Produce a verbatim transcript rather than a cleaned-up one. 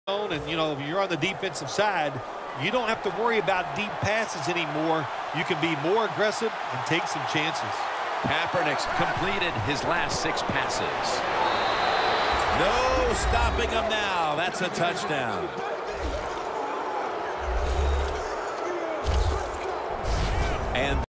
And, you know, if you're on the defensive side, you don't have to worry about deep passes anymore. You can be more aggressive and take some chances. Kaepernick's completed his last six passes. No stopping him now. That's a touchdown. And